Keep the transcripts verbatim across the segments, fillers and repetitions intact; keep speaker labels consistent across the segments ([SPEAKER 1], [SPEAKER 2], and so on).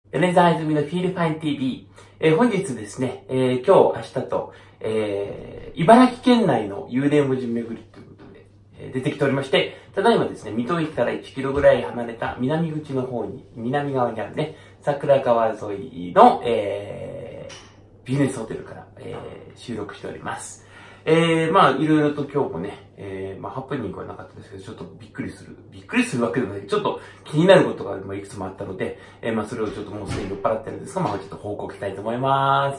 [SPEAKER 1] 米沢泉のフィールファイン ティーブイ。えー、本日ですね、えー、今日、明日と、えー、茨城県内の幽霊文字巡りということで、えー、出てきておりまして、ただいまですね、水戸駅からいちキロぐらい離れた南口の方に、南側にあるね、桜川沿いの、えー、ビジネスホテルから、えー、収録しております。えー、まあ、いろいろと今日もね、えー、まあ、ハプニングはなかったですけど、ちょっとびっくりする。びっくりするわけでもない。ちょっと気になることがいくつもあったので、えー、まあ、それをちょっともうすでに酔っ払ってるんですが、まあ、ちょっと報告したいと思います。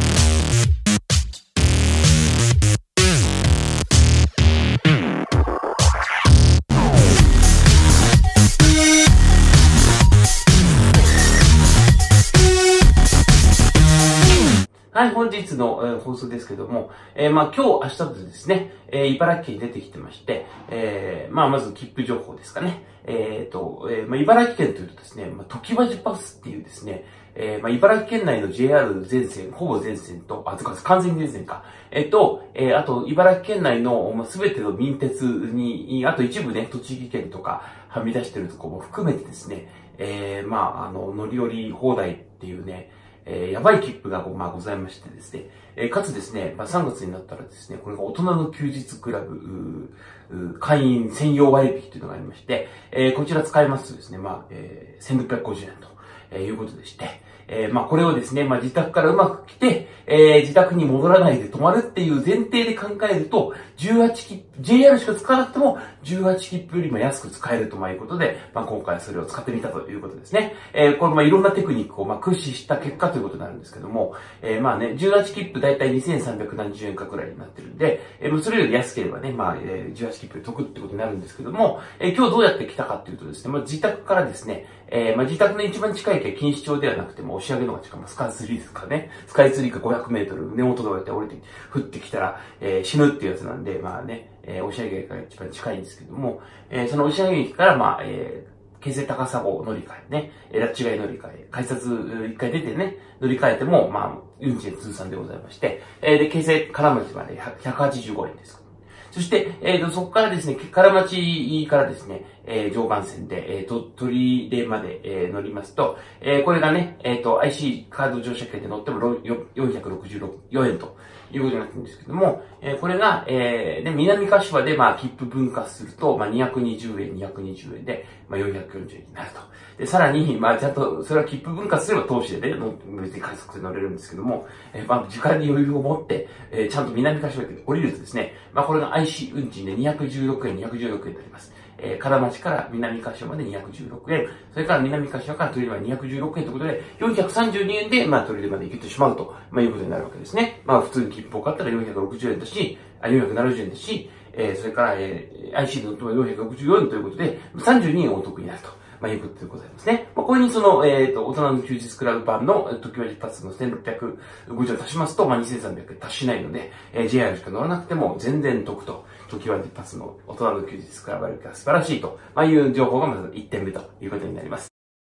[SPEAKER 1] はい、本日の、えー、放送ですけども、えー、まあ今日、明日とですね、えー、茨城県に出てきてまして、えー、まあまず切符情報ですかね。えーと、えー、まあ茨城県というとですね、まあ常盤パスっていうですね、えー、まあ茨城県内の ジェイアール 全線、ほぼ全線と、あ、とか完全全線か。えっ、ー、と、えー、あと茨城県内の、まあ、全ての民鉄に、あと一部ね、栃木県とかはみ出してるところも含めてですね、えー、まああの、乗り降り放題っていうね、えー、やばい切符が、まあ、ございましてですね、えー、かつですね、まあ、さんがつになったらですね、これが大人の休日クラブ、会員専用割引というのがありまして、えー、こちら使いますとですね、まあ、えー、せんろっぴゃくごじゅうえんと、えー、いうことでして、えー、まあ、これをですね、まあ、自宅からうまく来て、えー、自宅に戻らないで泊まるっていう前提で考えると、じゅうはち切符、ジェイアール しか使わなくても、じゅうはち切符よりも安く使えるということで、まあ、今回それを使ってみたということですね。えー、これ、まあ、いろんなテクニックを、まあ、駆使した結果ということになるんですけども、えー、まあね、じゅうはち切符だいたいにせんさんびゃくなんじゅうえんかくらいになってるんで、えー、それより安ければね、まあ、えー、じゅうはち切符得ってことになるんですけども、えー、今日どうやって来たかっていうとですね、まあ、自宅からですね、えー、まあ、自宅の一番近い駅は錦糸町ではなくても、押上の方が近い、スカイツリーですかね。スカイツリーかごひゃくメートル、根元通りで降りて、降ってきたら、えー、死ぬっていうやつなんで、まあね、えー、押上駅が一番近いんですけども、えー、その押上駅から、まあ、えー、京成高砂乗り換えね、ラッチ街乗り換え、改札一回出てね、乗り換えても、まあ、運賃通算でございまして、えー、で、京成金町までひゃくはちじゅうごえんです。そして、えっ、ー、と、そこからですね、唐町からですね、えー、常磐線で、えっ、ー、と、鳥出まで、えー、乗りますと、えー、これがね、えっ、ー、と、アイシー カード乗車券で乗ってもよんひゃくろくじゅうよえんということになってるんですけども、えー、これが、えー、で、南柏で、まあ、切符分割すると、まあ、にひゃくにじゅうえん、にひゃくにじゅうえんで、まあ、よんひゃくよんじゅうえんになると。で、さらに、まあ、ちゃんと、それは切符分割すれば投資でね、別に快速で乗れるんですけども、えー、まあ、時間に余裕を持って、えー、ちゃんと南柏駅で降りるとですね、まあ、これが アイシー 運賃でにひゃくじゅうろくえん、にひゃくじゅうろくえんになります。えー、金町から南柏までにひゃくじゅうろくえん、それから南柏から鳥出までにひゃくじゅうろくえんということで、よんひゃくさんじゅうにえんで、まあ、鳥出まで行けてしまうと、まあ、いうことになるわけですね。まあ、普通に切符を買ったらよんひゃくろくじゅうえんだし、あ、よんひゃくななじゅうえんですし、えー、それから、えー、アイシー で乗ってもよんひゃくろくじゅうよえんということで、さんじゅうにえんお得になると。まあ、いうことでございますね。まあ、これにその、えっ、ー、と、大人の休日クラブ版の時は一発のせんろっぴゃくごじゅうえん足しますと、まあ、にせんさんびゃくえん足しないので、えー、ジェイアール しか乗らなくても全然得と、時は一発の大人の休日クラブ割が素晴らしいと、まあ、いう情報がまずいってんめということになります。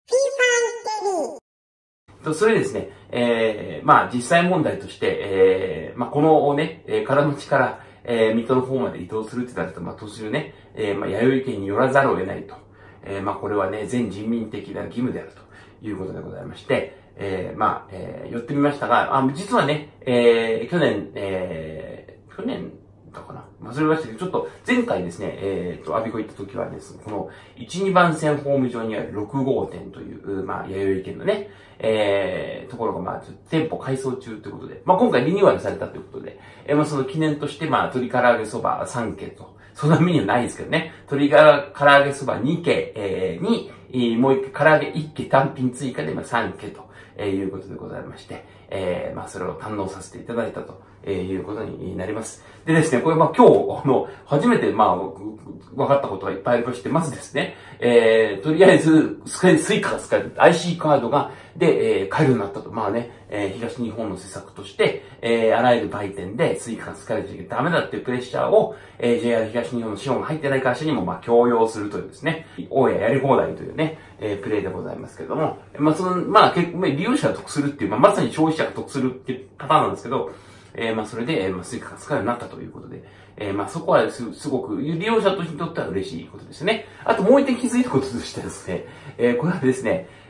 [SPEAKER 1] と、それですね、えー、まあ、実際問題として、えー、まあ、このね、えー、唐町から、えー、水戸の方まで移動するってなると、まあ、途中ね、えー、まあ、弥生県に寄らざるを得ないと。えー、まあ、これはね、全人民的な義務であるということでございまして、えー、まあ、えー、寄ってみましたが、あ、実はね、えー、去年、えー、去年だかな忘れましたけど、ちょっと前回ですね、えーと、阿鼻子行った時はですね、このいち、にばん線ホーム上にあるろく号店という、まあ、弥生県のね、えー、ところが、まあ、店舗改装中ということで、まあ、今回リニューアルされたということで、えー、まあ、その記念として、まあ、鶏唐揚げそばさんけんと、そんなメニューないですけどね。鶏が唐揚げそばにけん、えー、に、えー、もう一回唐揚げいっけん単品追加で、まあ、さんけんと、えー、いうことでございまして、えー、まあ、それを堪能させていただいたと、えー、いうことになります。でですね、これまあ今日、あの、初めてまあ、分かったことがいっぱいありまして、まずですね、えー、とりあえず、スイカが使える、アイシー カードが、で、えー、買えるようになったと。まあね、えー、東日本の施策として、えー、あらゆる売店でスイカが使えるときダメだっていうプレッシャーを、えー、ジェイアール 東日本の資本が入ってない会社にも、まあ、強要するというですね、大家やり放題というね、えー、プレイでございますけれども、まあ、その、まあ、結構、利用者が得するっていう、まあ、まさに消費者が得するっていうパターンなんですけど、えー、まあ、それで、えー、まあ、スイカが使えるようになったということで、えー、まあ、そこはす、すごく、利用者にとっては嬉しいことですね。あともう一点気づいたこととしてですね、えー、これはですね、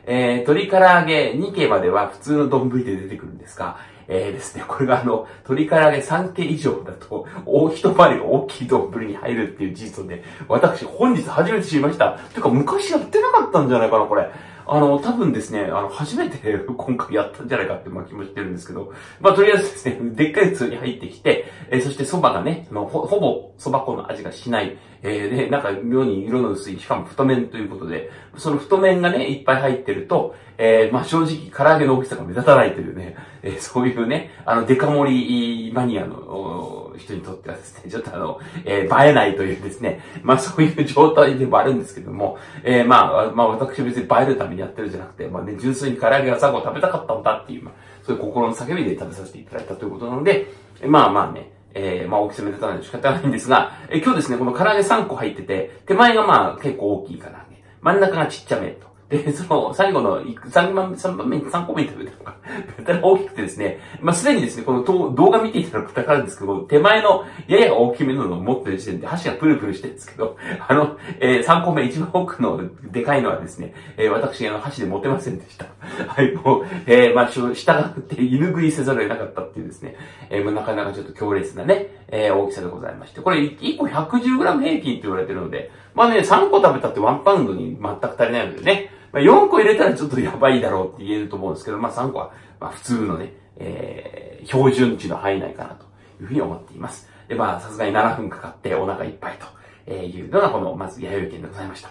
[SPEAKER 1] えー、鶏唐揚げにけいまでは普通の丼で出てくるんですが、えーですね、これがあの、鶏唐揚げさんけい以上だと、大一回りが大きい丼に入るっていう事実で、私本日初めて知りました。てか昔やってなかったんじゃないかな、これ。あの、多分ですね、あの、初めて今回やったんじゃないかってまあ気もしてるんですけど、まあとりあえずですね、でっかい器に入ってきて、えー、そして蕎麦がね、あのほ、ほぼ蕎麦粉の味がしない、えー、で、なんか妙に色の薄い、しかも太麺ということで、その太麺がね、いっぱい入ってると、えー、まあ正直唐揚げの大きさが目立たないというね、えー、そういうね、あの、デカ盛りマニアの人にとってはですね、ちょっとあの、えー、映えないというですね、まあそういう状態でもあるんですけども、えー、まあ、まあ私別に映えるためにやってるんじゃなくて、まあね、純粋に唐揚げが最後食べたかったんだっていう、まあ、そういう心の叫びで食べさせていただいたということなので、まあまあね、えー、まあ大きさ目立たないので仕方ないんですが、えー、今日ですね、この唐揚げさんこ入ってて、手前がまあ結構大きい唐揚げ、真ん中がちっちゃめと。で、その、最後のさんばん、さんばんめにさんこめに食べたのが、やたら大きくてですね、まあ、すでにですね、この動画見ていただくとわかるんですけど、手前のやや大きめののを持ってる時点で箸がプルプルしてるんですけど、あの、えー、さんこめ一番奥のでかいのはですね、えー、私、あの、箸で持てませんでした。はい、もう、えー、まあ、従って犬食いせざるを得なかったっていうですね、えー、まあ、なかなかちょっと強烈なね、えー、大きさでございまして、これいっこひゃくじゅうグラム 平均って言われてるので、まあね、さんこ食べたってワンパウンドに全く足りないのでね、まあ、よんこ入れたらちょっとやばいだろうって言えると思うんですけど、まあさんこは、まあ普通のね、えー、標準値の範囲内かなというふうに思っています。で、まあさすがにななふんかかってお腹いっぱいというのがこの、まず弥生県でございました。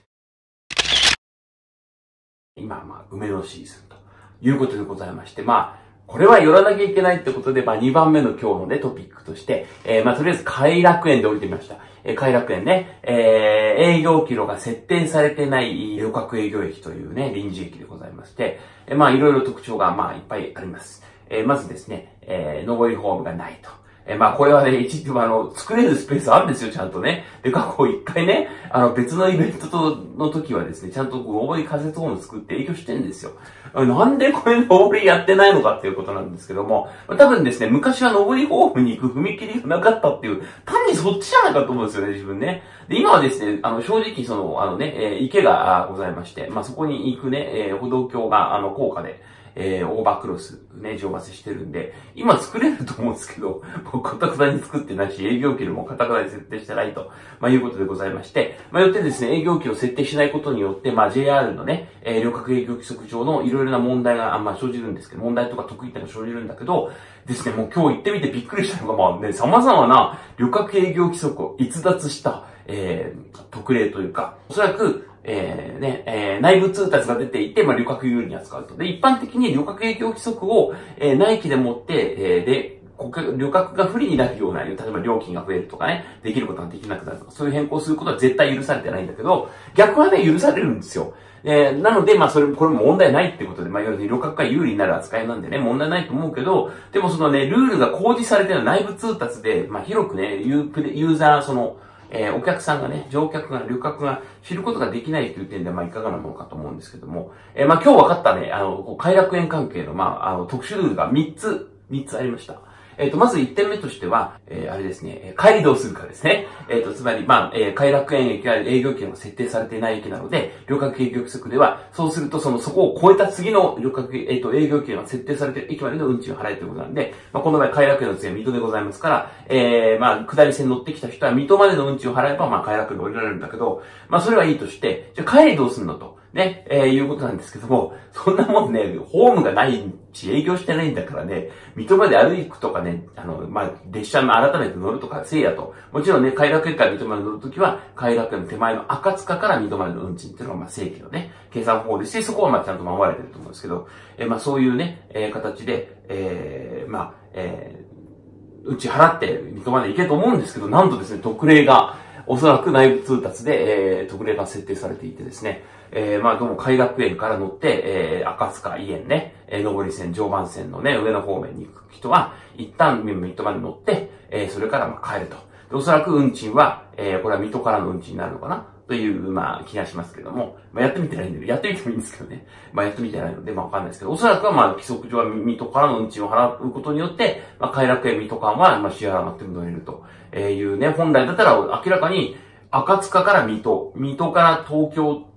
[SPEAKER 1] 今はまあ梅のシーズンということでございまして、まあ、これは寄らなきゃいけないってことで、まあにばんめの今日のね、トピックとして、えー、まあとりあえず偕楽園で降りてみました。えー、偕楽園ね、えー、営業キロが設定されてない旅客営業駅というね、臨時駅でございまして、えー、まあいろいろ特徴がまあいっぱいあります。えー、まずですね、えー、上りホームがないと。えー、まあこれはね、一応あの、作れるスペースあるんですよ、ちゃんとね。で、過去一回ね、あの別のイベントとの時はですね、ちゃんと上り仮設ホーム作って営業してるんですよ。なんでこれ上りやってないのかっていうことなんですけども、多分ですね、昔は上りホームに行く踏切がなかったっていう、単にそっちじゃないかと思うんですよね、自分ね。で、今はですね、あの、正直その、あのね、えー、池がございまして、まあ、そこに行くね、えー、歩道橋が、あの、高架で、えー、オーバークロス、ね、上馬せしてるんで、今作れると思うんですけど、僕、かたくなに作ってないし、営業機もかたくなに設定してないと、まあ、いうことでございまして、まあ、よってですね、営業機を設定しないことによって、まあ、ジェイアール のね、えー、旅客営業規則上のいろいろな問題が、まあ、生じるんですけど、問題とか得意点が生じるんだけど、ですね、もう今日行ってみてびっくりしたのが、まあね、様々な旅客営業規則を逸脱した、えー、特例というか、おそらく、えー、ね、えー、内部通達が出ていて、まあ、旅客有利に扱うと。で、一般的に旅客営業規則を、えー、内規でもって、えー、で、旅客が不利になるような、例えば料金が増えるとかね、できることができなくなるとか、そういう変更することは絶対許されてないんだけど、逆はね、許されるんですよ。えー、なので、まあ、それ、これも問題ないってことで、まあ、要するに旅客が有利になる扱いなんでね、問題ないと思うけど、でもそのね、ルールが公示されている内部通達で、まあ、広くね、ユー、ユーザー、その、えー、お客さんがね、乗客が、旅客が知ることができないという点で、まあ、いかがなものかと思うんですけども、えー、まあ、今日分かったね、あの、偕楽園関係の、まあ、あの、特殊ルールがみっつ、みっつありました。えっと、まずいってんめとしては、えー、あれですね、帰りどうするかですね。えっと、つまり、まあ、えー、偕楽園駅は営業権が設定されていない駅なので、旅客営業規則では、そうすると、その、そこを超えた次の旅客、えっと、営業権が設定されている駅までの運賃を払えということなんで、まあ、この場合、偕楽園の次は水戸でございますから、えー、まあ、下り線乗ってきた人は水戸までの運賃を払えば、まあ、偕楽園に降りられるんだけど、まあ、それはいいとして、じゃあ帰りどうするのと。ね、えー、いうことなんですけども、そんなもんね、ホームがないし、営業してないんだからね、水戸まで歩くとかね、あの、まあ、列車改めて乗るとか、せいやと。もちろんね、偕楽園から水戸まで乗るときは、偕楽園の手前の赤塚から水戸までの運賃っていうのが、まあ、正規のね、計算方法ですし、そこはまあ、ちゃんと守られてると思うんですけど、えー、まあ、そういうね、えー、形で、えー、まあ、えー、うち払って水戸まで行けと思うんですけど、なんとですね、特例が、おそらく内部通達で、えー、特例が設定されていてですね、えー、まあ、どうも偕楽園から乗って、えー、赤塚、伊園ね、えー、上り線、常磐線のね、上の方面に行く人は、一旦、水戸まで乗って、えー、それからまあ帰ると。で、おそらく運賃は、えー、これは水戸からの運賃になるのかなという、まあ、気がしますけども、まあ、やってみてないんで、やってみてもいいんですけどね。まあ、やってみてないので、まあ、わかんないですけど、おそらくはまあ、規則上は水戸からの運賃を払うことによって、まあ、偕楽園水戸間は、まあ、支払わなくても乗れるというね、本来だったら明らかに、赤塚から水戸、水戸から東京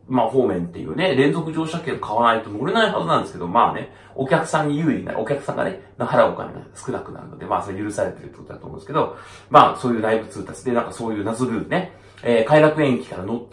[SPEAKER 1] まあ、方面っていうね、連続乗車券を買わないと乗れないはずなんですけど、まあね、お客さんに有利になる、お客さんがね、払うお金が少なくなるので、まあ、それ許されてるってことだと思うんですけど、まあ、そういうライブ通達で、なんかそういう謎ルールね、えー、快楽園駅から乗って、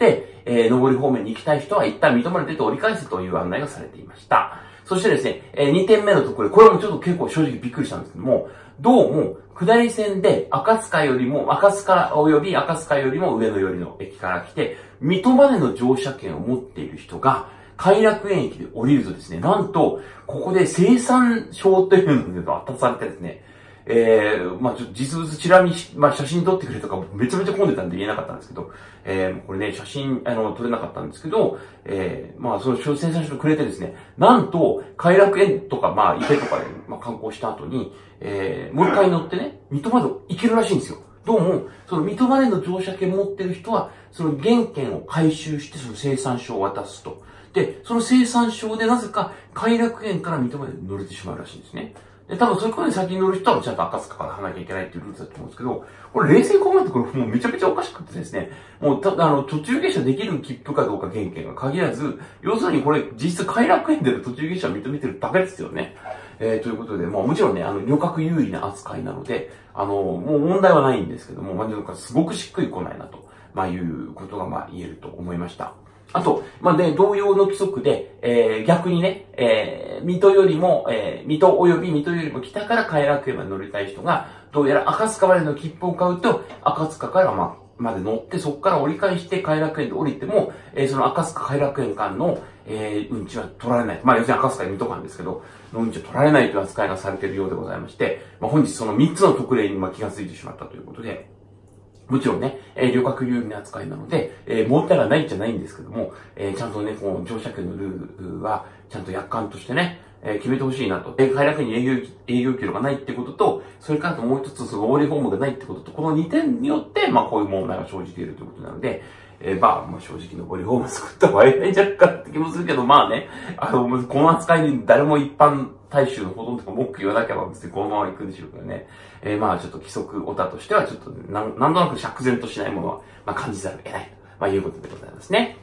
[SPEAKER 1] えー、上り方面に行きたい人は一旦認められて折り返すという案内がされていました。そしてですね、えー、にてんめのところで、これもちょっと結構正直びっくりしたんですけども、どうも、下り線で赤塚よりも、赤塚及び赤塚よりも上野寄りの駅から来て、水戸までの乗車券を持っている人が、快楽園駅で降りるとですね、なんと、ここで生産証というのが渡されてですね、えー、まあちょっと実物ちらみ、まあ写真撮ってくれとかめちゃめちゃ混んでたんで言えなかったんですけど、えー、これね、写真、あの、撮れなかったんですけど、えー、まあその生産証くれてですね、なんと、快楽園とか、まあ伊勢とかで、まあ観光した後に、えー、もう一回乗ってね、水戸まで行けるらしいんですよ。どうも、その水戸までの乗車券持ってる人は、その原券を回収して、その生産証を渡すと。で、その生産証でなぜか、快楽園から水戸まで乗れてしまうらしいんですね。で、多分そういうことに先に乗る人はちゃんと赤塚から離れなきゃいけないっていうルールだと思うんですけど、これ冷静に考えてこれもうめちゃめちゃおかしくてですね、もうた、あの、途中下車できる切符かどうか原券が限らず、要するにこれ実質快楽園での途中下車を認めてるだけですよね。えー、ということで、まあもちろんね、あの、旅客有利な扱いなので、あの、もう問題はないんですけども、まあなんかすごくしっくりこないなと、まあいうことがまあ言えると思いました。あと、まあね、同様の規則で、えー、逆にね、えー、水戸よりも、えー、水戸及び水戸よりも北から快楽園まで乗りたい人が、どうやら赤塚までの切符を買うと、赤塚からまあ、まで乗って、そこから折り返して快楽園で降りても、えー、その赤塚快楽園間の、えー、運賃は取られない。まあ、要するに赤塚水戸間ですけど、の運賃は取られないという扱いがされているようでございまして、まあ、本日そのみっつの特例にまあ気がついてしまったということで、もちろんね、えー、旅客有利な扱いなので、えー、問題がないんじゃないんですけども、えー、ちゃんとね、この乗車券のルールは、ちゃんと約款としてね、えー、決めてほしいなと。えー、快楽に営業、営業記録がないってことと、それからともう一つ、その上りホームがないってことと、このにてんによって、まあ、こういう問題が生じているということなので、えー、まあ、まあ、正直上りホーム作った方がいいんじゃないかって気もするけど、まあね、あの、この扱いに誰も一般大衆のほとんどが文句言わなきゃ別にこのまま行くんでしょうけどね。えー、まあ、ちょっと規則オタとしては、ちょっとなん、なんとなく釈然としないものは、まあ、感じざるを得ないと、まあ、いうことでございますね。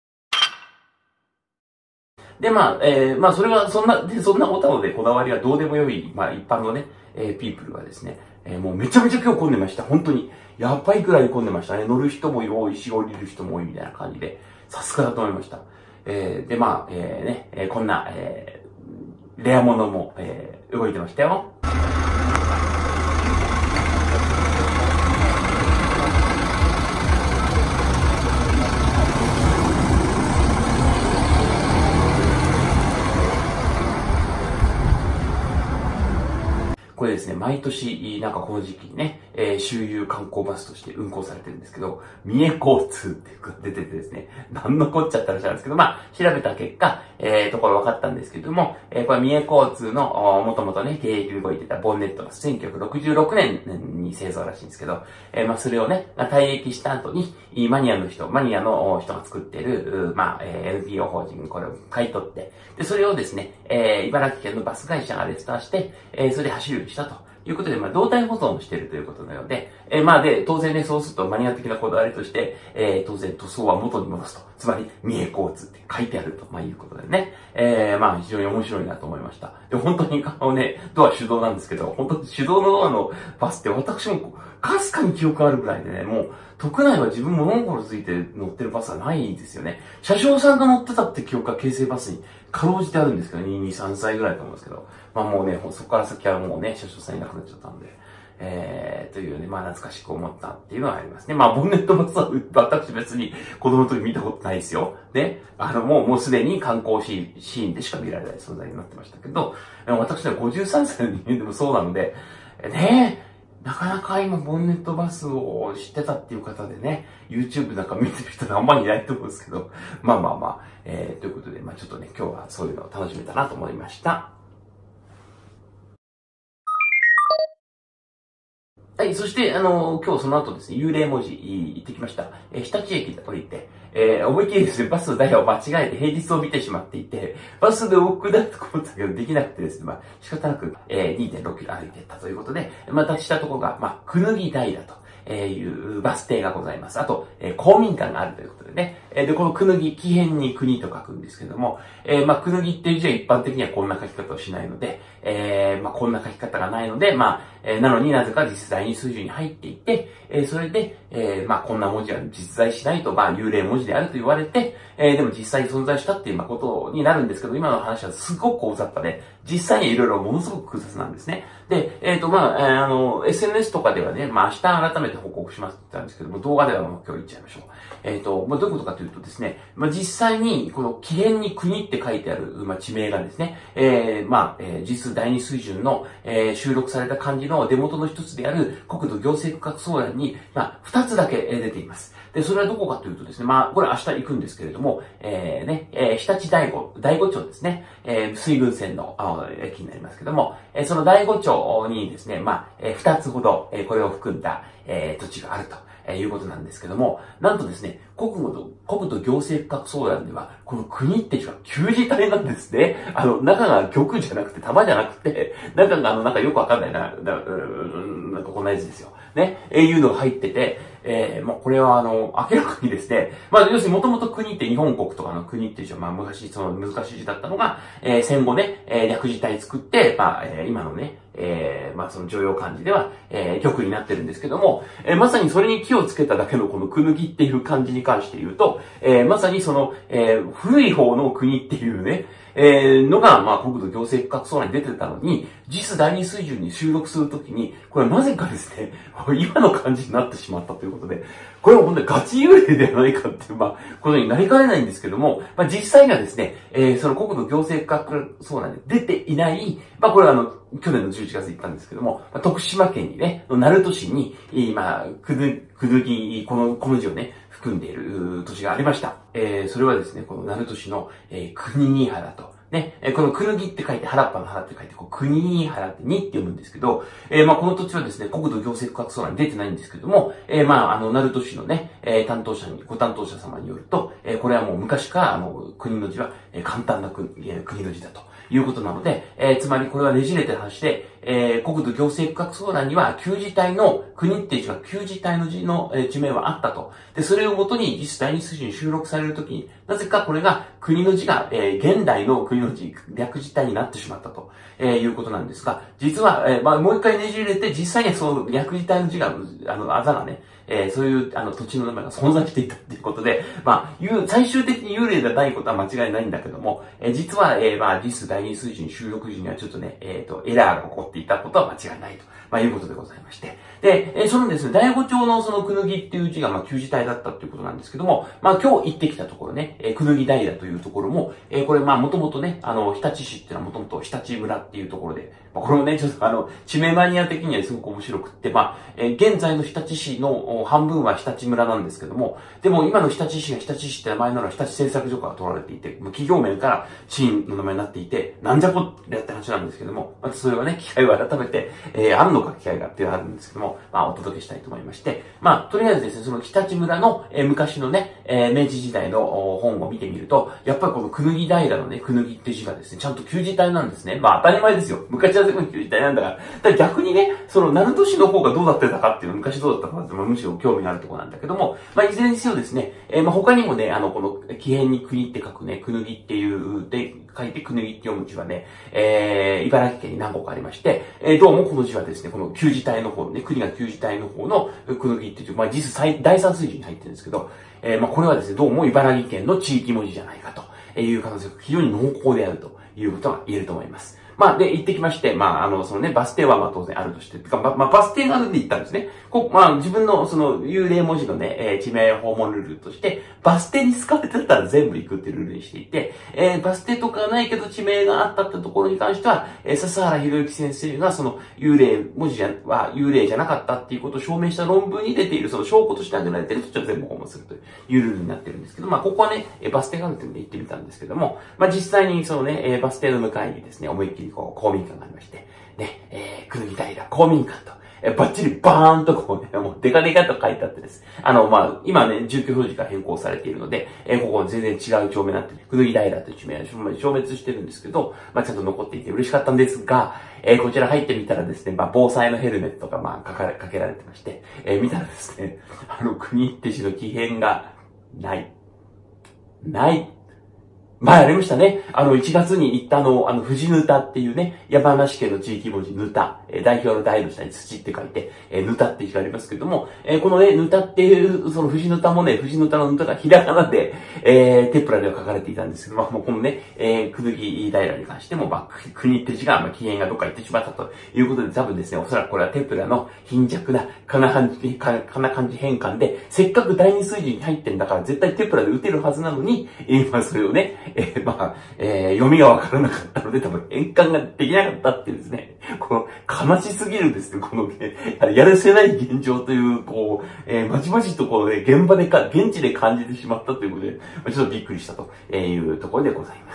[SPEAKER 1] で、まあ、えー、まあ、それは、そんな、で、そんなオタのでこだわりはどうでもよい、まあ、一般のね、えー、ピープルはですね、えー、もうめちゃめちゃ今日混んでました。本当に。やばいくらい混んでましたね。乗る人も多いし、降りる人も多いみたいな感じで、さすがだと思いました。えー、で、まあ、えー、ね、えー、こんな、えー、レアものも、えー、動いてましたよ。これですね、毎年、なんかこの時期にね、えー、周遊観光バスとして運行されてるんですけど、三重交通っていうのが出ててですね、なんのこっちゃったらしいんですけど、まあ、調べた結果、えー、ところ分かったんですけども、えー、これ三重交通の、もともとね、現役で動いてたボンネットバス、せんきゅうひゃくろくじゅうろくねんに製造らしいんですけど、えー、まあ、それをね、退役した後に、マニアの人、マニアの人が作ってる、まあ、えー、エヌピーオー 法人、これを買い取って、で、それをですね、えー、茨城県のバス会社がレスターして、えー、それで走るようにしたということで、まあ、動態保存をしているということなので、えー、まあ、で、当然ね、そうするとマニア的なこだわりとして、えー、当然塗装は元に戻すと。つまり、三重交通って書いてあると、まあ、いうことでね。えー、まあ、非常に面白いなと思いました。で、本当に、あのね、ドア手動なんですけど、本当に手動のドアのバスって私も、かすかに記憶あるぐらいでね、もう、特内は自分物心ついて乗ってるバスはないですよね。車掌さんが乗ってたって記憶が京成バスにかろうじてあるんですけど、に、に、さんさいぐらいだと思うんですけど、まあもうね、そこから先はもうね、車掌さんいなくなっちゃったんで、えー、というね、まあ懐かしく思ったっていうのはありますね。まあボンネットバスは私別に子供の時見たことないですよ。で、あのもう、もうすでに観光シーンでしか見られない存在になってましたけど、私はごじゅうさんさいの人間でもそうなので、ねえ、なかなか今、ボンネットバスを知ってたっていう方でね、YouTube なんか見てる人あんまりいないと思うんですけど、まあまあまあ、えー、ということで、まあちょっとね、今日はそういうのを楽しめたなと思いました。はい、そして、あの、今日その後ですね、幽霊文字行ってきました。えー、日立駅で降りて、えー、思いっきりですね、バスのダイヤを間違えて平日を見てしまっていて、バスで往復だと思ったけど、できなくてですね、まあ、仕方なく、えー、にてんろっキロ歩いていったということで、またしたところが、まあ、くぬぎ平とえー、いうバス停がございます。あと、えー、公民館があるということでね。えー、で、このくぬぎ、木偏に国と書くんですけども、えー、まあ、くぬぎっていう字は一般的にはこんな書き方をしないので、えー、まあ、こんな書き方がないので、まあ、えー、なのになぜか実在に数字に入っていて、えー、それで、えー、まあ、こんな文字は実在しないと、まあ、幽霊文字であると言われて、えー、でも実際に存在したっていう、まあ、ことになるんですけど、今の話はすごく大雑把で、実際にいろいろものすごく複雑なんですね。で、えっと、まあ、えー、あの、エスエヌエス とかではね、まあ、明日改めて報告しますって言ったんですけども、動画ではもう今日言っちゃいましょう。えっと、まあ、どういうことかというとですね、まあ、実際に、この木偏に国って書いてある、まあ、地名がですね、えー、まあ、えー、実第二水準の、えー、収録された漢字の出元の一つである国土行政区画総欄に、まあ、二つだけ出ています。で、それはどこかというとですね、まあ、これ明日行くんですけれども、えー、ね、えー、日立第五、第五町ですね、えー、水郡線の駅になりますけども、えー、その第五町にですね、まあ、えー、二つほど、えー、これを含んだ、えー、土地があると。えー、いうことなんですけども、なんとですね、国土、国土行政区画総欄では、この国って字が旧字体なんですね。あの、中が玉じゃなくて玉じゃなくて、中があの、なんかよくわかんないな、な、なんかこんなやつですよ。ね、えー、いうのが入ってて、えー、まあ、これはあの、明らかにですね、まあ、要するにもともと国って日本国とかの国っていう字は、まあ、昔、その難しい字だったのが、えー、戦後ね、えー、略字体作って、まあ、えー、今のね、えー、まあ、その常用漢字では、えー、玉になってるんですけども、えー、まさにそれに気をつけただけのこのくぬぎっていう漢字に関して言うと、えー、まさにその、えー、古い方の国っていうね、えー、のが、まあ、国土行政区画総欄に出てたのに、実第二水準に収録するときに、これなぜかですね、今の漢字になってしまったということで、これは本当にガチ幽霊ではないかっていう、まあ、ことになりかねないんですけども、まあ、実際にはですね、えー、その国土行政区画総欄で出ていない、まあ、これはあの、去年のじゅういちがつ行ったんですけども、まあ、徳島県にね、鳴門市に、まあ、くぬ、くぬぎ、この、この字をね、含んでいる土地がありました。えー、それはですね、この鳴門市の、えー、国新原と、ね、えー、このくぬぎって書いて、原っぱの原って書いて、こう、国新原ってにって読むんですけど、えー、まあ、この土地はですね、国土行政区画総欄に出てないんですけども、えー、まあ、あの、鳴門市のね、えー、担当者に、ご担当者様によると、えー、これはもう昔から、あの、国の字は、えー、簡単な国、えー、国の字だと。いうことなので、えー、つまりこれはねじれて話で、えー、国土行政区画総欄には旧字体の、国っていう字が旧字体の字の、えー、地名はあったと。で、それをもとに実第二水準に収録されるときに、なぜかこれが国の字が、えー、現代の国の字、略字体になってしまったと、えー、いうことなんですが、実は、えー、まあ、もう一回ねじれて、実際にはその略字体の字が、あの、あざがね、えー、そういう、あの、土地の名前が存在していたっていうことで、まあ、最終的に幽霊でないことは間違いないんだけども、えー、実は、えー、まあ、実第二水準収録時にはちょっとね、えっと、エラーが起こっていたことは間違いないと、まあ、いうことでございまして。で、えー、そのですね、第五町のそのくぬぎっていう字が、まあ、旧字体だったっていうことなんですけども、まあ、今日行ってきたところね、えー、くぬぎ平というところも、えー、これ、まあ、もともとね、あの、日立市っていうのはもともと日立村っていうところで、まあ、これもね、ちょっとあの、地名マニア的にはすごく面白くって、まあ、えー、現在の日立市の半分は日立村なんですけども、でも今の日立市が日立市って名前なのは日立製作所から取られていて、企業名から市の名前になっていて、なんじゃこってやって話なんですけども、またそれはね、機会を改めて、えー、あるのか機会がっていうのがあるんですけども、まあ、お届けしたいと思いまして、まあ、とりあえずですね、その日立村の、えー、昔のね、えー、明治時代の本を見てみると、やっぱりこのくぬぎ平のね、くぬぎって字がですね、ちゃんと旧字体なんですね。まあ、当たり前ですよ。昔は全部旧字体なんだから。だから逆にね、その、鳴門市の方がどうなってたかっていうの、昔どうだったかって、まあ、むしろ興味があるところなんだけども、まあ、いずれにせよですね、えー、まあ、他にもね、あの、この、木偏に国って書くね、くぬぎっていう、で、書いてくぬぎって読む字はね、えー、茨城県に何個かありまして、えー、どうもこの字はですね、この旧字体の方ね、国が旧字体の方のくぬぎっていう字、まあ、実際、第三水準に入ってるんですけど、えー、まあ、これはですね、どうも茨城県の地域文字じゃないかという可能性が非常に濃厚であるということが言えると思います。まあ、で、行ってきまして、まあ、あの、そのね、バス停はまあ当然あるとして、てか、まあ、バス停があるんで行ったんですね。こまあ、自分のその幽霊文字のね、えー、地名訪問ルールとして、バス停に使われてたら全部行くっていうルールにしていて、えー、バス停とかないけど地名があったってところに関しては、えー、笹原博之先生がその幽霊文字は幽霊じゃなかったっていうことを証明した論文に出ているその証拠として挙げられている土地は全部訪問するというルールになってるんですけど、まあ、ここはね、バス停があるっていうんで行ってみたんですけども、まあ、実際にそのね、バス停の向かいにですね、思いっきりこう、公民館がありまして、ね、えー、くぬぎ平公民館と、 えバッチリバーンとこうね、もうデカデカと書いてあってです。あの、まあ、今ね、住居表示が変更されているので、えー、ここ全然違う町名になってね、くぬぎ平という地名は消滅してるんですけど、まあ、ちゃんと残っていて嬉しかったんですが、えー、こちら入ってみたらですね、まあ、防災のヘルメットがまあ、かかれ、かけられてまして、えー、見たらですね、あの、国手市の木片が、ない。ない。前ありましたね。あの、いちがつに行ったあの、あの、藤ぬたっていうね、山梨県の地域文字、ぬた。えー、代表の代の下に土って書いて、えー、ぬたって字がありますけれども、えー、このね、ぬたっていう、その藤ぬたもね、藤ぬたのぬたがひらがなで、えー、テプラでは書かれていたんですけど、まあ、もうこのね、えー、くぬぎ平に関しても、まあ、国って字が、まあ、起源がどっか行ってしまったということで、多分ですね、おそらくこれはテプラの貧弱な、かな漢字、かな漢字変換で、せっかく第二水準に入ってんだから、絶対テプラで打てるはずなのに、えー、まあ、それをね、えー、まあ、えー、読みがわからなかったので、多分変換ができなかったっていうですね、この悲しすぎるですね、この、ね、やるせない現状という、こう、えー、まちまちとこうね、現場でか、現地で感じてしまったということで、ちょっとびっくりしたというところでございます。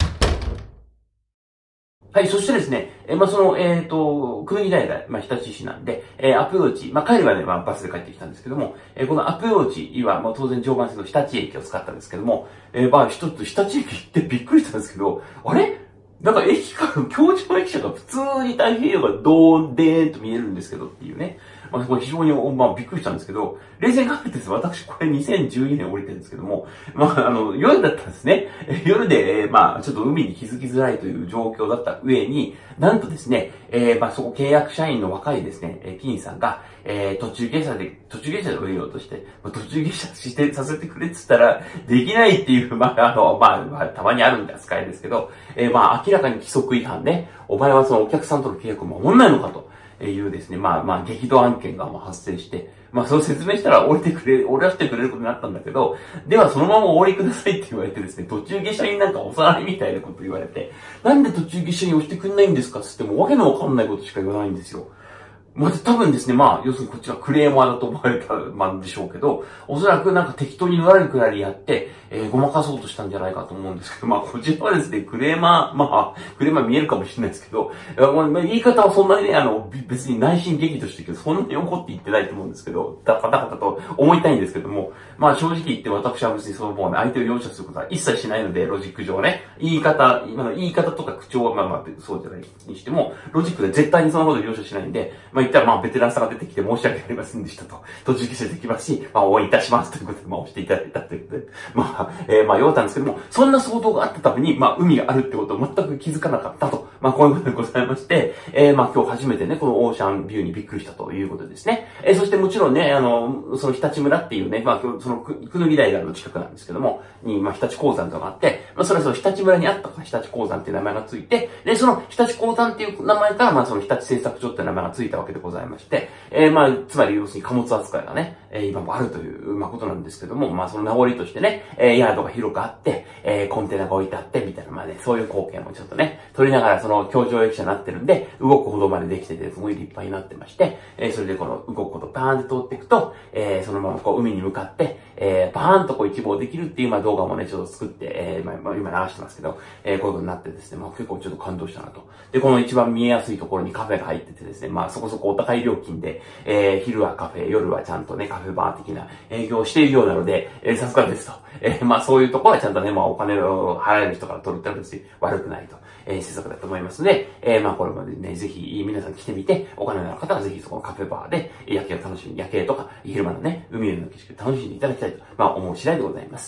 [SPEAKER 1] はい、そしてですね、えー、まあ、その、えっ、ー、と、くぬぎ平、まあ、日立市なんで、えー、アプローチ、まあ、帰りはね、まあ、バスで帰ってきたんですけども、えー、このアプローチは、まあ、当然常磐線の日立駅を使ったんですけども、えー、まあ、一つ日立駅行ってびっくりしたんですけど、あれなんか駅から、京地の駅舎が普通に太平洋がドーン、デーンと見えるんですけどっていうね。まあ、これ非常に、まあ、びっくりしたんですけど、冷静に考えてですね、私これにせんじゅうにねん降りてるんですけども、まあ、あの、夜だったんですね。夜で、まあ、ちょっと海に気づきづらいという状況だった上に、なんとですね、えー、まあ、そこ契約社員の若いですね、駅員さんが、えー、途中下車で、途中下車で降りようとして、まあ、途中下車して、させてくれって言ったら、できないっていう、まあ、あの、まあ、まあ、たまにあるんで扱いですけど、えー、まあ、明らかに規則違反で、お前はそのお客さんとの契約を守んないのかと。いうですね、まあまあ激怒案件が発生して、まあそれを説明したら降りてくれ、降らせてくれることになったんだけど、ではそのままお降りくださいって言われてですね、途中下車になんか押さないみたいなこと言われて、なんで途中下車に押してくんないんですかって言ってもわけのわかんないことしか言わないんですよ。まあ、多分ですね、まあ、要するにこっちがクレーマーだと思われたんでしょうけど、おそらくなんか適当にのらりくらりやって、えー、ごまかそうとしたんじゃないかと思うんですけど、まあ、こちらはですね、クレーマー、まあ、クレーマー見えるかもしれないですけど、まあ、言い方はそんなにね、あの、別に内心激怒してるけど、そんなに怒って言ってないと思うんですけど、だかだかだと思いたいんですけども、まあ、正直言って私は別にそのもうね、相手を容赦することは一切しないので、ロジック上ね、言い方、今の言い方とか口調はまあまあ、そうじゃないにしても、ロジックで絶対にそのことを容赦しないんで、まあ、言ったらまあ、ベテランさんが出てきて申し訳ありませんでしたと。途中下車できますし、まあ、応援いたしますということで、まあ、押していただいたということで、まあ、えー、まあ、要ったんですけども、そんな想像があったために、まあ、海があるってことを全く気づかなかったと。まあ、こういうことでございまして、えー、まあ、今日初めてね、このオーシャンビューにびっくりしたということですね。えー、そしてもちろんね、あの、その日立村っていうね、まあ、そのくぬぎ平の近くなんですけども、に、まあ、日立鉱山とかがあって、まあ、それはその日立村にあったから日立鉱山っていう名前がついて、で、その日立鉱山っていう名前から、まあ、その日立製作所っていう名前がついたわけでございまして、えー、まあ、つまり要するに貨物扱いがね、えー、今もあるという、まあ、ことなんですけども、まあ、その名残としてね、えー、ヤードが広くあって、えー、コンテナが置いてあって、みたいな、まあね、そういう光景もちょっとね、撮りながらその協調駅舎になってるんで、動くほどまでできてて、すごい立派になってまして、えー、それでこの動くほどパーンって通っていくと、えー、そのままこう海に向かって、えー、パーンとこう一望できるっていう、まあ、動画もね、ちょっと作って、えー、まあ、今流してますけど、えー、こういうことになってですね、まあ、結構ちょっと感動したなと。で、この一番見えやすいところにカフェが入っててですね、まあ、そこそこお高い料金で、えー、昼はカフェ、夜はちゃんとね、カフェバー的な営業をしているようなので、えー、さすがですと。えー、まあ、そういうところはちゃんとね、まあ、お金を払える人から取るって別に悪くないと、えー、施策だと思いますので、えー、まあ、これまでね、ぜひ皆さん来てみて、お金のある方はぜひそこのカフェバーで夜景を楽しみ、夜景とか昼間のね、海の景色を楽しんでいただきたいと、まあ、思う次第でございます。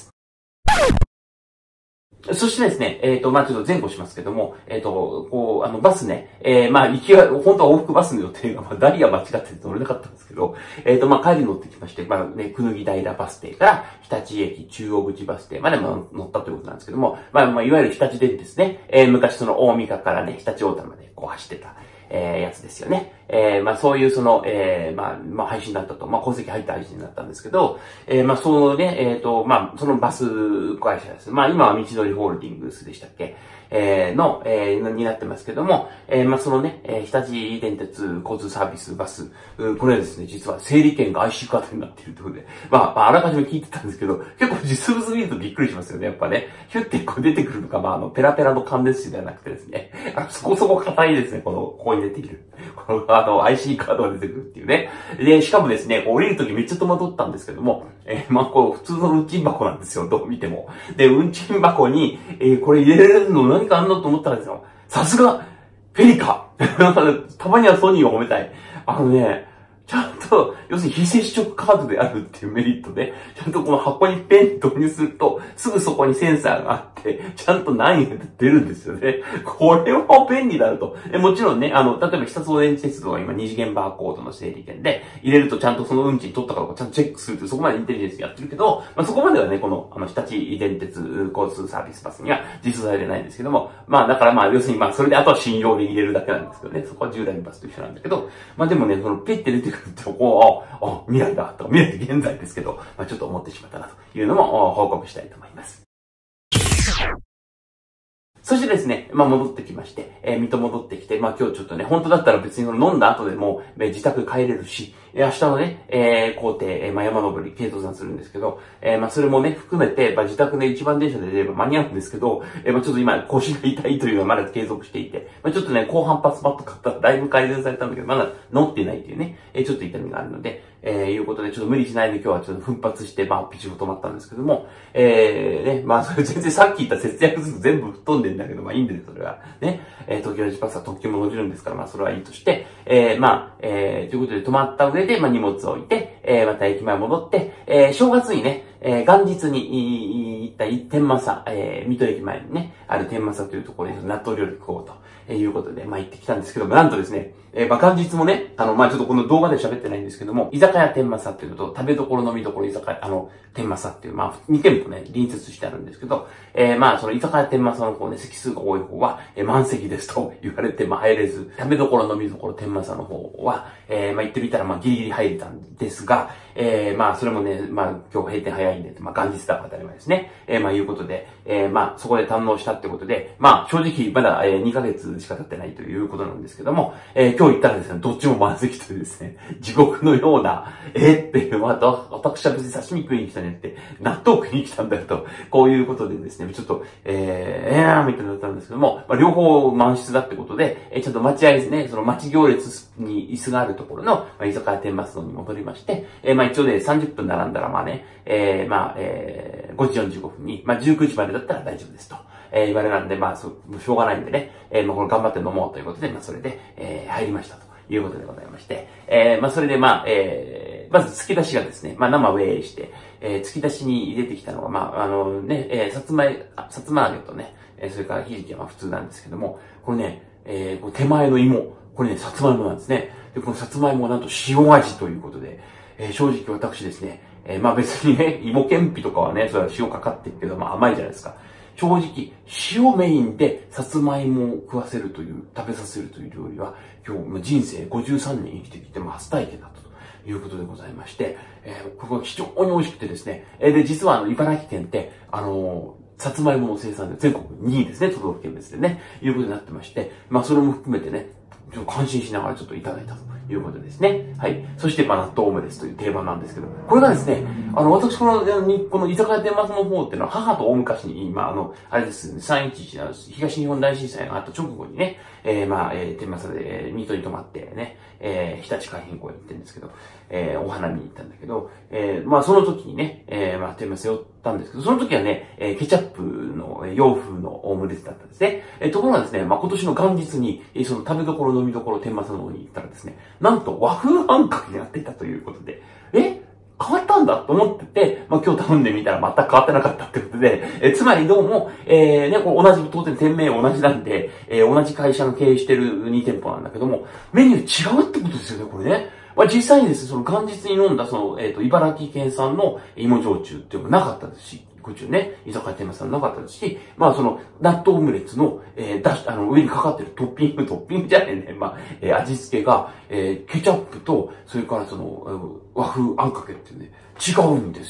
[SPEAKER 1] そしてですね、えっ、ー、と、まあ、ちょっと前後しますけども、えっ、ー、と、こう、あの、バスね、えー、まあ、行きは、本当は往復バスの予定が、まあ、ダイヤ間違ってて乗れなかったんですけど、えっ、ー、と、まあ、帰り乗ってきまして、まあ、ね、くぬぎ平バス停から日立駅中央口バス停まで乗ったということなんですけども、まあ、まあ、いわゆる日立電ですね、えー、昔その大三からね、日立大田までこう走ってた、えー、やつですよね。えー、まあそういうその、えー、まあ、まあ配信だったと、まあ戸籍入った配信だったんですけど、えー、まあそのね、えっ、ー、と、まあそのバス会社です。まあ今は道のりホールディングスでしたっけ。 えー、の、えー、になってますけども、えー、まあ、そのね、えー、日立電鉄交通サービスバス、うん、これはですね、実は整理券が アイシー カードになっているということで、まあ、まあ、あらかじめ聞いてたんですけど、結構実物見るとびっくりしますよね、やっぱね。ヒュッてこう出てくるのが、まあ、あの、ペラペラの感電子ではなくてですね、あの、そこそこ硬いですね、この、ここに出ている。この、あの、アイシー カードが出てくるっていうね。で、しかもですね、降りるときめっちゃ戸惑ったんですけども、えー、まあ、こう、普通の運賃箱なんですよ、どう見ても。で、運賃箱に、えー、これ入れれるの何かあんのと思ったらですよ。さすが、フェリカたまにはソニーを褒めたい。あのね、ちゃんと、要するに非接触カードであるっていうメリットで、ちゃんとこの箱にペン導入すると、すぐそこにセンサーがあって、ちゃんと何円って出るんですよね。これは便利だなと。えもちろんね、あの、例えば日立オレンジ鉄道は今二次元バーコードの整理券で、入れるとちゃんとその運賃取ったかどうかちゃんとチェックするという、そこまでインテリジェンスやってるけど、まあ、そこまではね、この、あの、日立電鉄交通サービスバスには実装されてないんですけども、まあ、だからまあ、要するにまあ、それであとは信用で入れるだけなんですけどね、そこは従来のバスと一緒なんだけど、まあでもね、その、ピッて出てくるって、こう、あ、未来だと、未来って現在ですけど、まあ、ちょっと思ってしまったなというのも報告したいと思います。そしてですね、まあ戻ってきまして、えー、水戸戻ってきて、まあ今日ちょっとね、本当だったら別に飲んだ後でも、えー、自宅帰れるし、明日のね、えー、工程、えー、まあ山登り、軽登山するんですけど、えー、まあそれもね、含めて、まあ自宅で一番電車で出れば間に合うんですけど、えー、まあちょっと今腰が痛いというのはまだ継続していて、まあちょっとね、高反発パッド買ったらだいぶ改善されたんだけど、まだ乗っていないというね、えー、ちょっと痛みがあるので、えー、いうことで、ちょっと無理しないで今日はちょっと奮発して、まあ、ピチを止まったんですけども、えー、ね、まあ、それ全然さっき言った節約術全部吹っ飛んでんだけど、まあいいんだよ、それは。ね、えー、東京ラジパスは特急も乗れるんですから、まあそれはいいとして、えー、まあ、えー、ということで止まった上で、まあ荷物を置いて、えー、また駅前戻って、えー、正月にね、えー、元日に行った天正、えー、水戸駅前にね、ある天正というところで納豆料理食おうと。えー、いうことで、まあ行ってきたんですけども、なんとですね、えー、まあ元日もね、あの、まあちょっとこの動画で喋ってないんですけども、居酒屋天正っていうと、食べどころ飲みどころ居酒屋、あの、天正っていう、まあに店舗ね、隣接してあるんですけど、えー、まあその居酒屋天正の方ね、席数が多い方は、えー、満席ですと言われて、まあ入れず、食べどころ飲みどころ天正の方は、えー、まあ行ってみたら、まあギリギリ入れたんですが、えー、まあそれもね、まあ今日閉店早いんで、まあ元日だから当たり前ですね。えー、まあいうことで、えー、まあそこで堪能したってことで、まあ正直まだ、えー、にかげつしか経ってないということなんですけども、えー、今日行ったらですね、どっちも満席というですね、地獄のような、えー、っていう、また、私は別に刺身食いに来たねって、納豆食いに来たんだよと、こういうことでですね、ちょっと、えー、えー、みたいになったんですけども、まあ、両方満室だってことで、えー、ちょっと待合ですね、その待ち行列に椅子があるところの、まあ、居酒屋天正に戻りまして、えー、まあ一応ね、さんじゅっぷん並んだら、まあね、えー、まあ、えー、ごじよんじゅうごふんに、まあじゅうくじまでだったら大丈夫ですと。えー、言われなんで、まあ、そ、しょうがないんでね、えー、まあ、これ頑張って飲もうということで、まあ、それで、えー、入りましたということでございまして、えー、まあ、それで、まあ、えー、まず、突き出しがですね、まあ、生ウェイして、えー、突き出しに出てきたのが、まあ、あのね、えー、さつまい、さつま揚げとね、えー、それからひじきはまあ普通なんですけども、これね、えー、これ手前の芋、これね、さつまいもなんですね。で、このさつまいもはなんと塩味ということで、えー、正直私ですね、えー、まあ別にね、芋けんぴとかはね、それは塩かかってるけど、まあ甘いじゃないですか。正直、塩メインでさつまいもを食わせるという、食べさせるという料理は、今日、人生ごじゅうさんねん生きてきて、まあ初体験だったということでございまして、えー、ここが非常に美味しくてですね、えー、で、実はあの、茨城県って、あのー、さつまいもの生産で全国にいですね、都道府県別でね、いうことになってまして、まあそれも含めてね、ちょっと感心しながらちょっといただいたということですね。はい。そして、まあ、納豆オムレツという定番なんですけど、これがですね、あの、私、この、この居酒屋天正の方っていうのは、母と大昔に、今、あの、あれですね、さんいちいちの東日本大震災があった直後にね、えー、まあ、えー、天正で、えー、水戸に泊まってね、えー、日立海浜公園行ってるんですけど、えー、お花見に行ったんだけど、えー、まあ、その時にね、えー、まあ、天正寄ったんですけど、その時はね、えー、ケチャップの洋風のオムレツだったんですね。えー、ところがですね、まあ、今年の元日に、えー、その食べどころ飲みどころ天正の方に行ったらですね、なんと和風あんかけになっていたということで、え変わったんだと思ってて、まあ、今日頼んでみたら全く変わってなかったってことで、えつまりどうも、えー、ね、こう同じ、当然店名同じなんで、えー、同じ会社が経営してるに店舗なんだけども、メニュー違うってことですよね、これね。まあ、実際にですね、その元日に飲んだ、その、えっと、茨城県産の芋焼酎っていうのがなかったですし、こちらね、居酒屋天正なかったですし、まあその、納豆オムレツの、えー、だし、あの、上にかかってるトッピング、トッピングじゃねえね、まあ、えー、味付けが、えー、ケチャップと、それからその、和風あんかけっていうね、違うんですよ。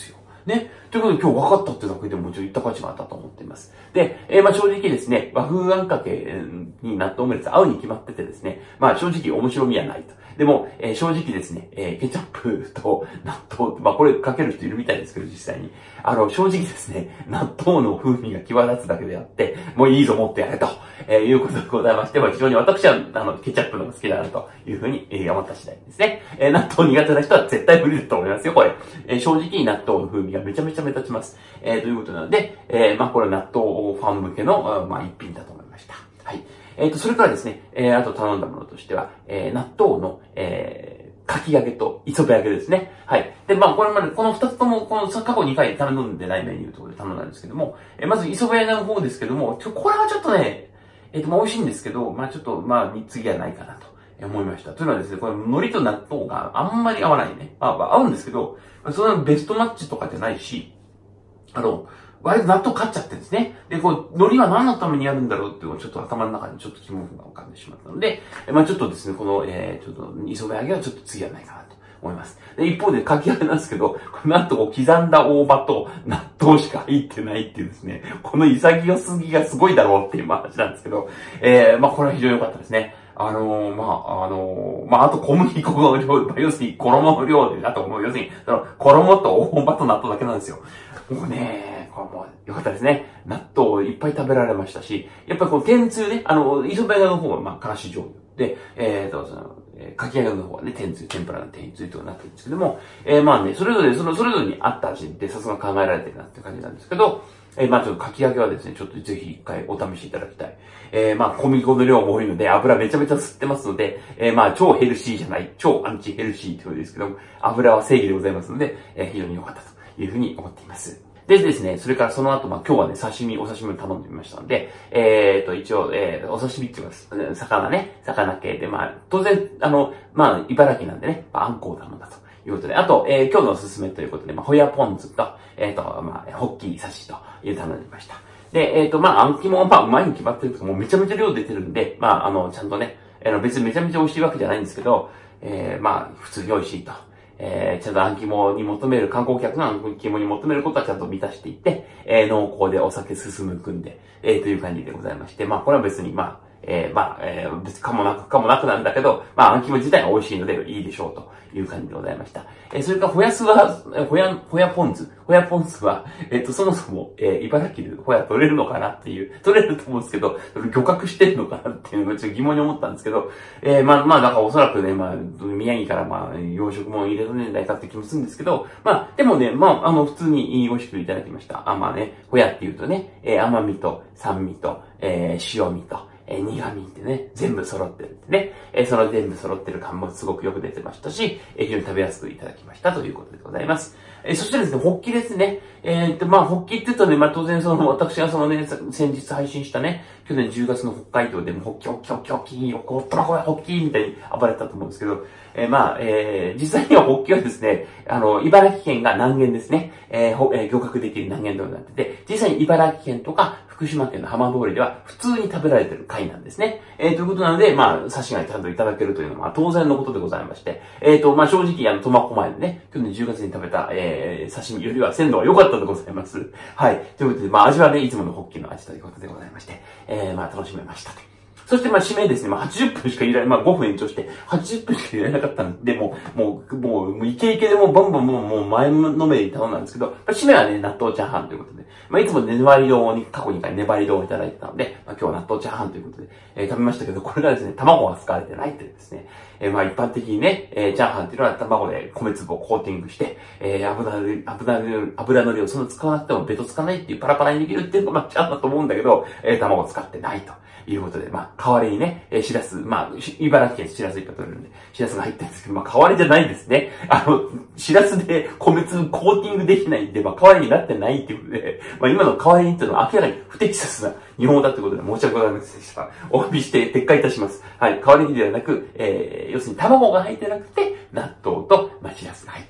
[SPEAKER 1] ね。ということで今日分かったってだけでもちょっと言った価値があったと思っています。で、えー、まあ正直ですね、和風あんかけに納豆オムレツ合うに決まっててですね、まあ正直面白みはないと。でも、えー、正直ですね、えー、ケチャップと納豆、まあこれかける人いるみたいですけど、実際に。あの、正直ですね、納豆の風味が際立つだけであって、もういいぞ、持ってやれと、えー、いうことでございまして、まあ非常に私は、あの、ケチャップのが好きだなというふうに、えー、思った次第ですね。えー、納豆苦手な人は絶対無理だと思いますよ、これ。えー、正直納豆の風味がめちゃめちゃ目立ちます。えー、ということなので、えー、まあこれ納豆ファン向けの、まあ一品だと思いました。はい。えっと、それからですね、えー、あと頼んだものとしては、えー、納豆の、えー、かき揚げと磯辺揚げですね。はい。で、まあ、これまで、この二つとも、この過去にかい頼んでないメニューということで頼んだんですけども、えー、まず磯辺揚げの方ですけども、これはちょっとね、えっと、まあ、美味しいんですけど、まあ、ちょっと、まあ、次はないかなと思いました。というのはですね、これ、海苔と納豆があんまり合わないね。まあ、合うんですけど、そのベストマッチとかじゃないし、あの、割と納豆買っちゃってるんですね。で、こう、海苔は何のためにやるんだろうっていうのをちょっと頭の中にちょっと疑問符が浮かんでしまったので、まあちょっとですね、この、えー、ちょっと、磯辺揚げはちょっと次はないかなと思います。で、一方でかき揚げなんですけど、なんとこう、刻んだ大葉と納豆しか入ってないっていうですね、この潔すぎがすごいだろうっていう話なんですけど、えー、まあこれは非常に良かったですね。あのー、まあ、あのー、まあ、あと小麦粉の量、要するに衣の量で、あともう要するに、その衣と大葉と納豆だけなんですよ。もうね、これもう良かったですね。納豆をいっぱい食べられましたし、やっぱりこの天つゆね、あの、磯辺揚げの方はまあ、からし醤油で、えーと、その、えー、かき揚げの方はね、天つゆ、天ぷらの天つゆとかなってるんですけども、えー、まあね、それぞれ、その、それぞれに合った味でさすが考えられてるなって感じなんですけど、えー、まあちょっとかき揚げはですね、ちょっとぜひ一回お試しいただきたい。えー、まあ小麦粉の量も多いので、油めちゃめちゃ吸ってますので、えー、まあ超ヘルシーじゃない、超アンチヘルシーということですけども、油は正義でございますので、えー、非常に良かったというふうに思っています。でですね、それからその後、まあ今日はね、刺身、お刺身を頼んでみましたので、えーと、一応、えー、お刺身っていうか、魚ね、魚系で、まあ、当然、あの、まあ、茨城なんでね、まあ、あんこを頼んだということで、あと、えー、今日のおすすめということで、まあ、ホヤポン酢と、えーと、まあ、ホッキー刺しという頼んでみました。で、えーと、まあ、あん肝も、まあ、うまいに決まってるけど、もうめちゃめちゃ量出てるんで、まあ、あの、ちゃんとね、あの、別にめちゃめちゃ美味しいわけじゃないんですけど、えー、まあ、普通に美味しいと。えー、ちゃんとあん肝に求める、観光客のあん肝に求めることはちゃんと満たしていって、えー、濃厚でお酒進む組んで、えー、という感じでございまして、まあ、これは別に、まあ、えー、まあ、えー、別かもなく、かもなくなんだけど、まあ、あん肝自体が美味しいのでいいでしょうという感じでございました。えー、それから、ほやすは、ほや、ほやポン酢。ほやポン酢は、えっと、そもそも、えー、茨城でほや取れるのかなっていう、取れると思うんですけど、漁獲してるのかなっていうのをちょっと疑問に思ったんですけど、えー、まあ、まあ、だからおそらくね、まあ、宮城からまあ、養殖も入れたんじゃないかって気もするんですけど、まあ、でもね、まあ、あの、普通に美味しくいただきました。あ、まあね、ほやって言うとね、えー、甘みと酸味と、えー、塩味と、えー、苦味ってね、全部揃ってるってね、えー、その全部揃ってる感もすごくよく出てましたし、えー、非常に食べやすくいただきましたということでございます。えー、そしてですね、ホッキですね。えー、っと、まあ、ホッキって言うとね、まあ、当然その、私がそのね、先日配信したね、去年じゅうがつの北海道でも、ホッキ、ホッキ、ホッキ、ホッキ、よこったらこれ、ホッキみたいに暴れたと思うんですけど、えー、まあ、えー、実際にはホッキはですね、あの、茨城県が南限ですね、えー、ほ、えー、漁獲できる南限道になってて、実際に茨城県とか、福島県の浜通りでは普通に食べられている貝なんですね。えー、ということなので、まあ、刺しがちゃんといただけるというのは、まあ、当然のことでございまして、えっ、ー、と、まあ、正直、あの、苫小牧でね、去年じゅうがつに食べた、えー、刺身よりは鮮度は良かったでございます。はい。ということで、まあ、味はね、いつものホッキの味ということでございまして、えー、まあ、楽しめましたと。そして、まあ、締めですね。まあ、はちじゅっぷんしかいられ、まあ、ごふん延長して、はちじゅっぷんしかいられなかったんで、もう、もう、もう、もうイケイケでもう、バンバンもう、もう、前のめりに頼んだんですけど、まあ、締めはね、納豆チャーハンということで、まあ、いつも粘り丼に、過去にかい粘り丼をいただいてたので、まあ、今日は納豆チャーハンということで、えー、食べましたけど、これがですね、卵が使われてないというですね、えー、まあ、一般的にね、えー、チャーハンっていうのは卵で米粒をコーティングして、えー、油のり、油のり、油のりをその使わなくてもベトつかないっていうパラパラにできるっていうのが、まあ、チャーハンだと思うんだけど、えー、卵を使ってないと。いうことで、まあ、代わりにね、えー、しらす、まあ、茨城県しらすいっぱい取れるんで、しらすが入ってるんですけど、まあ、代わりじゃないんですね。あの、しらすで米粒コーティングできないんで、まあ、代わりになってないっていうことで、まあ、今の代わりにっていうのは明らかに不適切な日本語だってことで申し訳ございませんでした。お詫びして撤回いたします。はい、代わりにではなく、えー、要するに卵が入ってなくて、納豆と、まあ、しらすが入ってる。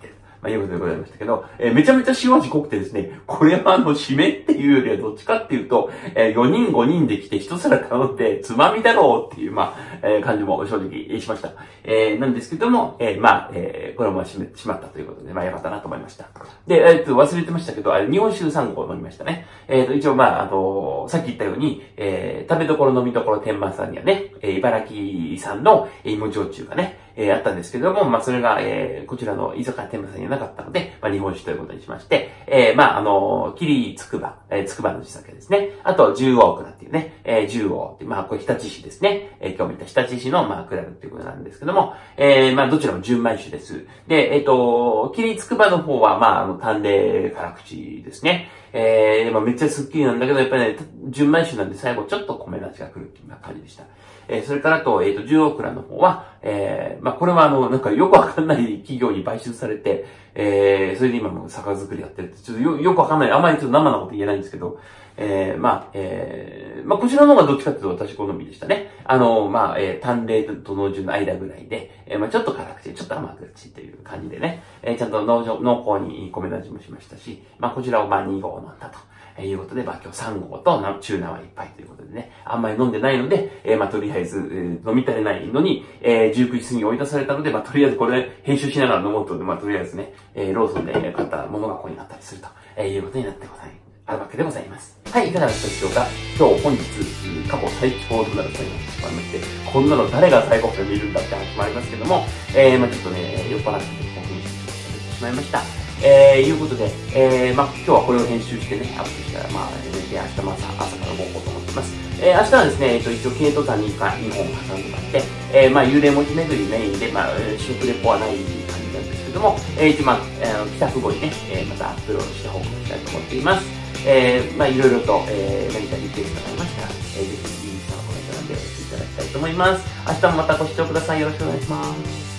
[SPEAKER 1] まあ、いうことでございましたけど、えー、めちゃめちゃ塩味濃くてですね、これはあの、締めっていうよりはどっちかっていうと、えー、よにんごにんで来て一皿頼んで、つまみだろうっていう、まあ、えー、感じも正直しました。えー、なんですけども、えー、まあ、えー、これも締めてしまったということで、まあ、よかったなと思いました。で、えっと、忘れてましたけど、あれ、日本酒さんごう飲みましたね。えっと、一応、まあ、あの、さっき言ったように、えー、食べどころ飲みどころ天満さんにはね、えー、茨城産の芋焼酎がね、えー、あったんですけども、まあ、それが、えー、こちらの居酒屋天満さんにはなかったので、まあ、日本酒ということにしまして、えー、まあ、あの、霧つくば、えー、つくばの地酒ですね。あと、十王蔵っていうね、えー、十王って、まあ、これ日立市ですね。えー、今日見た日立市の、まあ、クラブっていうことなんですけども、えー、まあ、どちらも純米酒です。で、えっと、霧つくばの方は、まあ、あの、淡麗辛口ですね。えー、まあ、めっちゃスッキリなんだけど、やっぱりね、純米酒なんで最後ちょっと米の味が来るっていうような感じでした。えー、それからと、えっと、十王蔵の方は、えー、まあ、これはあの、なんかよくわかんない企業に買収されて、えー、それで今も酒造りやってるって、ちょっとよ、よくわかんない。あんまりちょっと生なこと言えないんですけど、えー、まあ、えー、まあ、こちらの方がどっちかというと私好みでしたね。あの、まあ、えー、淡麗と濃醇の間ぐらいで、えー、まあ、ちょっと辛口、ちょっと甘口という感じでね、えー、ちゃんと濃濃厚に米の味もしましたし、まあ、こちらをまあ、にごう飲んだと。えー、いうことで、まあ、今日さんごうと中生いっぱいということでね、あんまり飲んでないので、えー、まあ、とりあえず、えー、飲み足りないのに、えー、じゅうくじ過ぎに追い出されたので、まあ、とりあえずこれ編集しながら飲もうと、まあ、とりあえずね、えー、ローソンで買ったものがここになったりすると、えー、いうことになってございます。あるわけでございます。はい、いかがだったでしょうか。今日、本日、過去最強となる最後になってしまいまして、こんなの誰が最後まで見るんだって話もありますけども、えー、まあちょっとね、酔っ払って興奮してしまいました。えー、いうことで、えー、まあ今日はこれを編集してね、アップしたら、まあ、寝て明日も朝、朝から動こうと思っています。えー、明日はですね、えっと、一応、京都山ににほん挟んでまして、えー、まあ、幽霊文字巡りメインで、まあ、食レポはない感じなんですけども、えー、一応、まあ、帰宅後にね、えー、またアップロードして報告したいと思っています。えー、まあ、いろいろと、えー、何かリクエストがありましたら、えー、ぜひ、インスタのコメント欄でお寄せいただきたいと思います。明日もまたご視聴ください。よろしくお願いします。